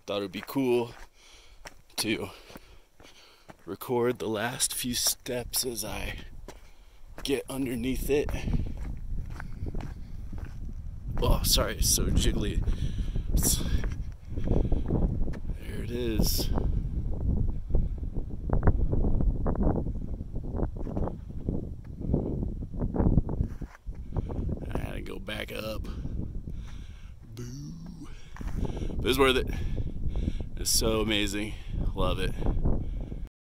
thought it would be cool to record the last few steps as I get underneath it. Oh, sorry, it's so jiggly. There it is. I gotta go back up. Boo. But it's worth it. It's so amazing. Love it.